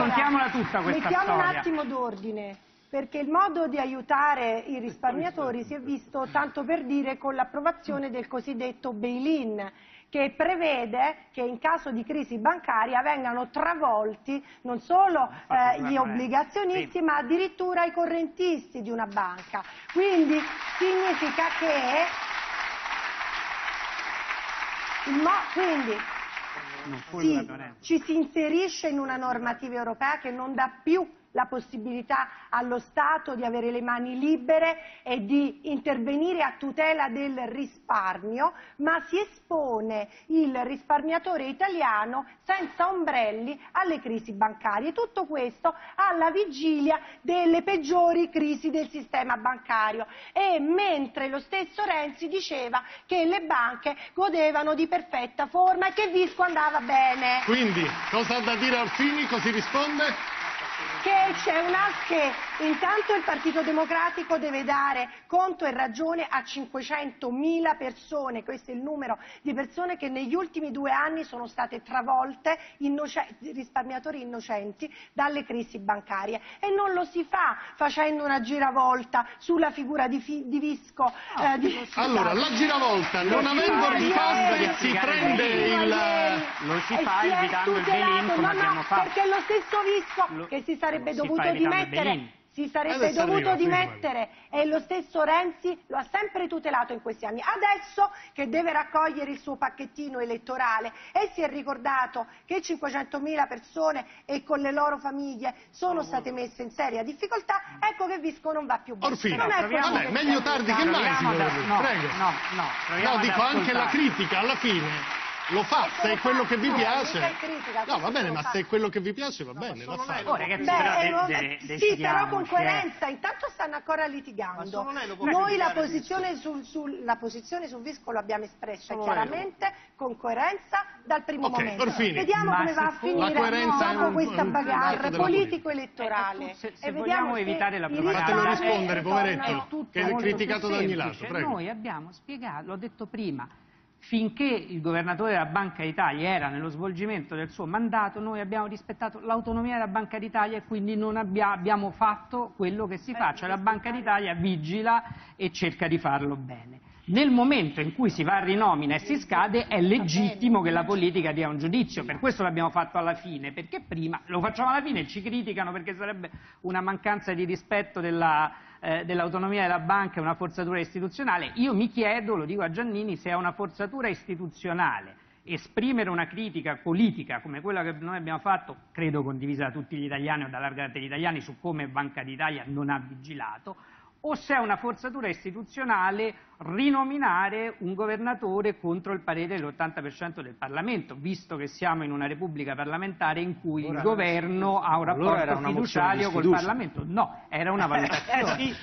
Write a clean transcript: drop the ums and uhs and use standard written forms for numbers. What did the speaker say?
raccontiamola tutta questa mettiamo storia. un attimo d'ordine, perché il modo di aiutare i risparmiatori si è visto, tanto per dire, con l'approvazione del cosiddetto bail-in, che prevede che in caso di crisi bancaria vengano travolti non solo gli obbligazionisti, ma addirittura i correntisti di una banca. Quindi significa che ci si inserisce in una normativa europea che non dà più la possibilità allo Stato di avere le mani libere e di intervenire a tutela del risparmio, ma si espone il risparmiatore italiano senza ombrelli alle crisi bancarie. Tutto questo alla vigilia delle peggiori crisi del sistema bancario, e mentre lo stesso Renzi diceva che le banche godevano di perfetta forma e che Visco andava bene. Quindi, cosa ha da dire Orfini? Così risponde? Che intanto il Partito Democratico deve dare conto e ragione a 500.000 persone, questo è il numero di persone che negli ultimi 2 anni sono state travolte, risparmiatori innocenti, dalle crisi bancarie, e non lo si fa facendo una giravolta sulla figura di Visco. Allora, la giravolta, non avendo risposte, si prende il... Lo si fa evitando il bail-in, come abbiamo fatto. Perché lo stesso Visco che si sarebbe dovuto dimettere, e lo stesso Renzi lo ha sempre tutelato in questi anni. Adesso che deve raccogliere il suo pacchettino elettorale e si è ricordato che 500.000 persone e con le loro famiglie sono state messe in seria difficoltà, ecco che Visco non va più bene. Orfini, vabbè, meglio tardi che mai, signora. Prego. No, dico anche la critica alla fine. Lo fa, se è quello che vi piace. No, va bene, ma se è quello che vi piace va bene, va fatto. Sì, però con coerenza, intanto stanno ancora litigando. Noi la posizione su Visco l'abbiamo espressa chiaramente, con coerenza, dal primo momento. Orfini. Vediamo come va a finire dopo questa bagarre politico-elettorale. Se vogliamo evitare la propaganda. Fatelo rispondere, poveretto, che è criticato da ogni lato. Prego. Noi abbiamo spiegato, l'ho detto prima, finché il governatore della Banca d'Italia era nello svolgimento del suo mandato, noi abbiamo rispettato l'autonomia della Banca d'Italia e quindi non abbiamo fatto quello che si fa, cioè la Banca d'Italia vigila e cerca di farlo bene. Nel momento in cui si va a rinomina e si scade è legittimo che la politica dia un giudizio, per questo l'abbiamo fatto alla fine, perché prima lo facciamo alla fine e ci criticano perché sarebbe una mancanza di rispetto dell'autonomia della banca e una forzatura istituzionale. Io mi chiedo, lo dico a Giannini, se è una forzatura istituzionale esprimere una critica politica come quella che noi abbiamo fatto, credo condivisa da tutti gli italiani o da larga parte degli italiani, su come Banca d'Italia non ha vigilato, o se è una forzatura istituzionale rinominare un governatore contro il parere dell'80% del Parlamento, visto che siamo in una repubblica parlamentare in cui il governo ha un rapporto fiduciario col Parlamento. No, era una valutazione.